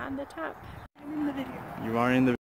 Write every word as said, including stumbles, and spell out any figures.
on the top. I'm in the video. You are in the